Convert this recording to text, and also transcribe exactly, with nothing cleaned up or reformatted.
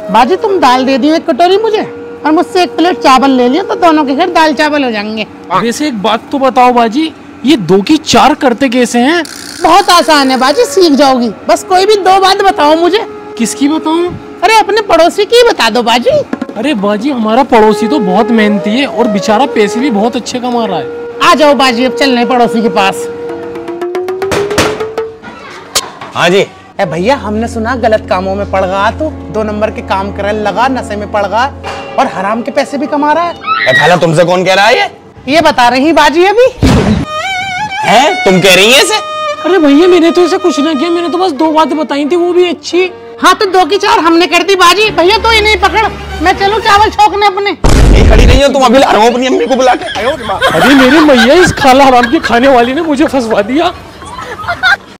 बाजी तुम दाल दे दियो एक कटोरी मुझे, और मुझसे एक प्लेट चावल ले लियो, तो दोनों के घर दाल चावल हो जाएंगे। वैसे एक बात तो बताओ बाजी, ये दो की चार करते कैसे हैं? बहुत आसान है बाजी, सीख जाओगी। बस कोई भी दो बात बताओ मुझे। किसकी बताऊं? अरे अपने पड़ोसी की बता दो बाजी। अरे बाजी हमारा पड़ोसी तो बहुत मेहनती है और बेचारा पैसे भी बहुत अच्छे कमा रहा है। आ जाओ बाजी, अब चलने पड़ोसी के पास। हाँ जी। ए भैया, हमने सुना गलत कामों में पड़ गया, तो दो नंबर के काम करे लगा, नशे में पड़ गया और हराम के पैसे भी कमा रहा है। खाला तुमसे कौन कह रहा है ये? ये बता रही बाजी अभी। हैं? तुम कह रही है इसे? अरे भैया मैंने तो इसे कुछ ना किया, मैंने तो बस दो बातें बताई थी, वो भी अच्छी। हाँ तो दो की चार हमने कर दी बाजी। भैया तो इन्हें पकड़, मैं चलूं चावल छोकने अपने। नहीं खड़ी नहीं हो तुम, अभी ला रहा हूं अपनी अम्मी को बुला के। अरे मेरी मैया, इस खाला हराम की खाने वाली ने मुझे फंसवा दिया।